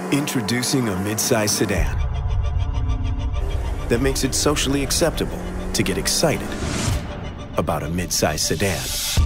Introducing a midsize sedan that makes it socially acceptable to get excited about a midsize sedan.